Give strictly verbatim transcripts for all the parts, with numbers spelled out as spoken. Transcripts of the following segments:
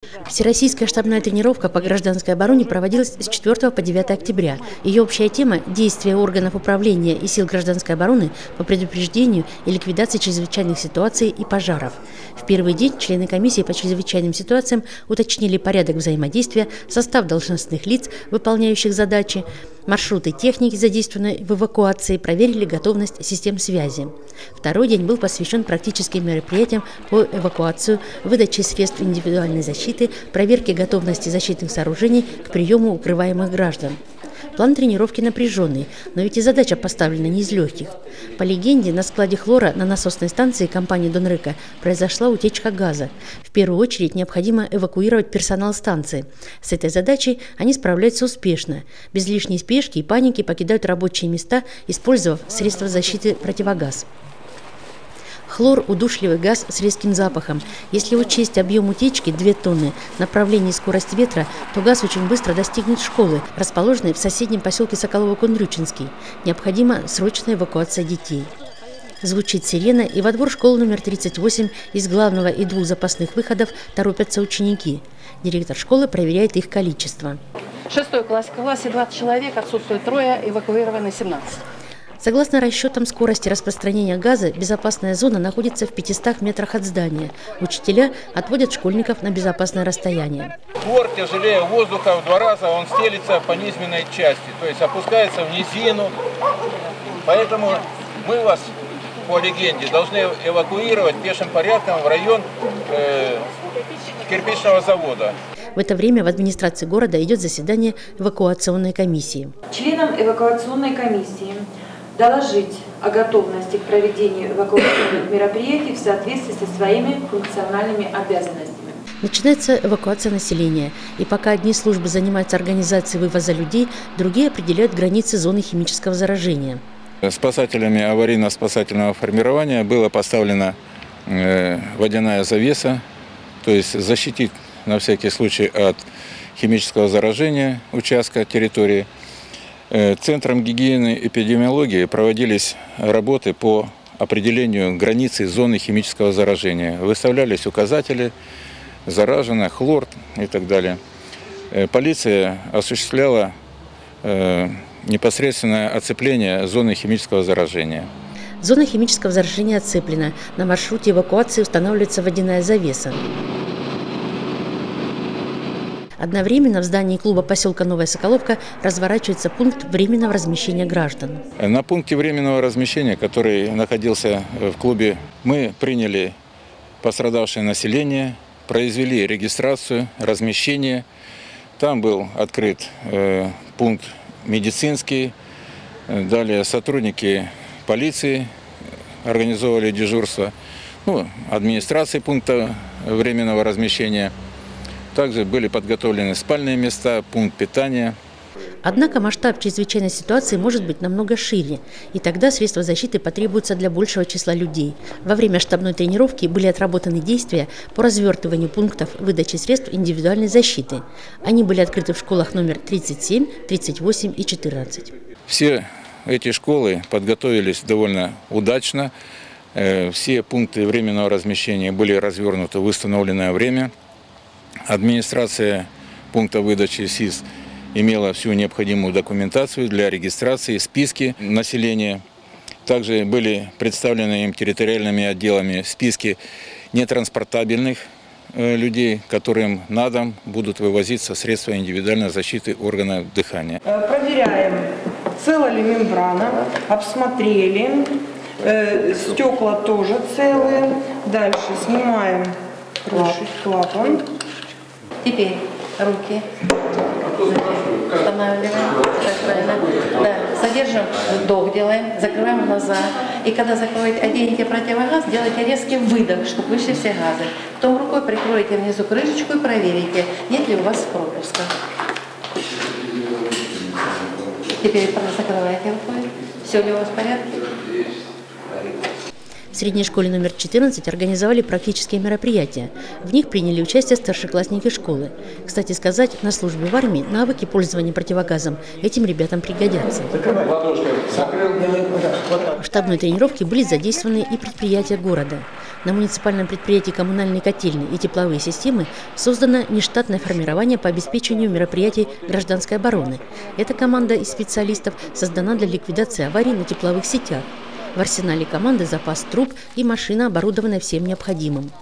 Всероссийская штабная тренировка по гражданской обороне проводилась с четвёртого по девятое октября. Ее общая тема – действия органов управления и сил гражданской обороны по предупреждению и ликвидации чрезвычайных ситуаций и пожаров. В первый день члены комиссии по чрезвычайным ситуациям уточнили порядок взаимодействия, состав должностных лиц, выполняющих задачи, маршруты техники, задействованной в эвакуации, проверили готовность систем связи. Второй день был посвящен практическим мероприятиям по эвакуации, выдаче средств индивидуальной защиты, проверке готовности защитных сооружений к приему укрываемых граждан. План тренировки напряженный, но ведь и задача поставлена не из легких. По легенде, на складе хлора на насосной станции компании Донрека произошла утечка газа. В первую очередь необходимо эвакуировать персонал станции. С этой задачей они справляются успешно. Без лишней спешки и паники покидают рабочие места, использовав средства защиты противогаз. Хлор – удушливый газ с резким запахом. Если учесть объем утечки – две тонны, направление и скорость ветра, то газ очень быстро достигнет школы, расположенной в соседнем поселке Соколово-Кундрючинский. Необходима срочная эвакуация детей. Звучит сирена, и во двор школы номер тридцать восемь из главного и двух запасных выходов торопятся ученики. Директор школы проверяет их количество. Шестой класс. В классе двадцать человек, отсутствует трое, эвакуированы семнадцать. Согласно расчетам скорости распространения газа, безопасная зона находится в пятистах метрах от здания. Учителя отводят школьников на безопасное расстояние. Хлор тяжелее воздуха в два раза, он стелится по низменной части, то есть опускается в низину. Поэтому мы вас, по легенде, должны эвакуировать пешим порядком в район э, кирпичного завода. В это время в администрации города идет заседание эвакуационной комиссии. Членам эвакуационной комиссии доложить о готовности к проведению эвакуационных мероприятий в соответствии со своими функциональными обязанностями. Начинается эвакуация населения, и пока одни службы занимаются организацией вывоза людей, другие определяют границы зоны химического заражения. Спасателями аварийно-спасательного формирования была поставлена э, водяная завеса, то есть защитить на всякий случай от химического заражения участка территории. Центром гигиены и эпидемиологии проводились работы по определению границы зоны химического заражения. Выставлялись указатели, заражено, хлор и так далее. Полиция осуществляла непосредственное оцепление зоны химического заражения. Зона химического заражения оцеплена. На маршруте эвакуации устанавливается водяная завеса. Одновременно в здании клуба поселка Новая Соколовка разворачивается пункт временного размещения граждан. На пункте временного размещения, который находился в клубе, мы приняли пострадавшее население, произвели регистрацию, размещение. Там был открыт э, пункт медицинский. Далее сотрудники полиции организовывали дежурство, ну, администрации пункта временного размещения. Также были подготовлены спальные места, пункт питания. Однако масштаб чрезвычайной ситуации может быть намного шире, и тогда средства защиты потребуются для большего числа людей. Во время штабной тренировки были отработаны действия по развертыванию пунктов выдачи средств индивидуальной защиты. Они были открыты в школах номер тридцать семь, тридцать восемь и четырнадцать. Все эти школы подготовились довольно удачно. Все пункты временного размещения были развернуты в установленное время. Администрация пункта выдачи СИЗ имела всю необходимую документацию для регистрации, списки населения. Также были представлены им территориальными отделами списки нетранспортабельных людей, которым на дом будут вывозиться средства индивидуальной защиты органов дыхания. Проверяем, цела ли мембрана, обсмотрели, стекла тоже целые. Дальше снимаем клапан. Теперь руки устанавливаем, так правильно. Да, содержим, вдох делаем, закрываем глаза. И когда закроете, оденете противогаз, делайте резкий выдох, чтобы вышли все газы. Потом рукой прикроете внизу крышечку и проверите, нет ли у вас пропуска. Теперь закрываете рукой. Все ли у вас в порядке? В средней школе номер четырнадцать организовали практические мероприятия. В них приняли участие старшеклассники школы. Кстати сказать, на службе в армии навыки пользования противогазом этим ребятам пригодятся. В штабной тренировке были задействованы и предприятия города. На муниципальном предприятии коммунальной котельной и тепловые системы создано нештатное формирование по обеспечению мероприятий гражданской обороны. Эта команда из специалистов создана для ликвидации аварий на тепловых сетях. В арсенале команды запас труб и машина, оборудованная всем необходимым.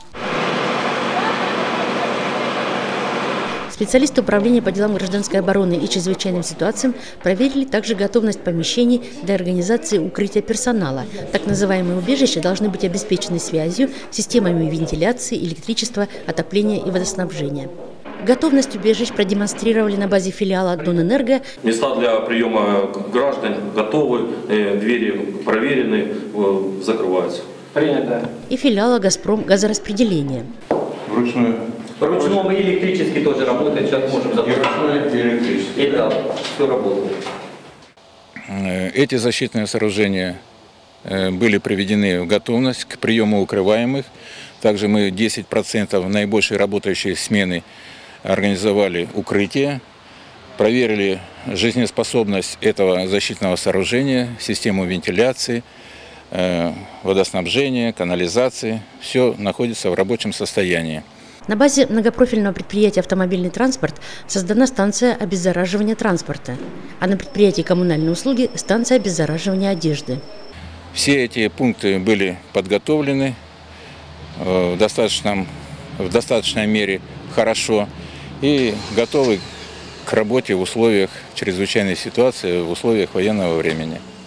Специалисты управления по делам гражданской обороны и чрезвычайным ситуациям проверили также готовность помещений для организации укрытия персонала. Так называемые убежища должны быть обеспечены связью, системами вентиляции, электричества, отопления и водоснабжения. Готовность убежищ продемонстрировали на базе филиала Донэнерго. Места для приема граждан готовы, двери проверены, закрываются. Принято. И филиала «Газпром» газораспределения. Вручную. Вручную и электрически тоже работает, сейчас можем запустить. И электрически. И да, все работает. Эти защитные сооружения были приведены в готовность к приему укрываемых. Также мы десять процентов наибольшей работающей смены организовали укрытие, проверили жизнеспособность этого защитного сооружения, систему вентиляции, водоснабжения, канализации. Все находится в рабочем состоянии. На базе многопрофильного предприятия «Автомобильный транспорт» создана станция обеззараживания транспорта, а на предприятии «Коммунальные услуги» – станция обеззараживания одежды. Все эти пункты были подготовлены в, достаточном, в достаточной мере хорошо и готовы к работе в условиях чрезвычайной ситуации, в условиях военного времени.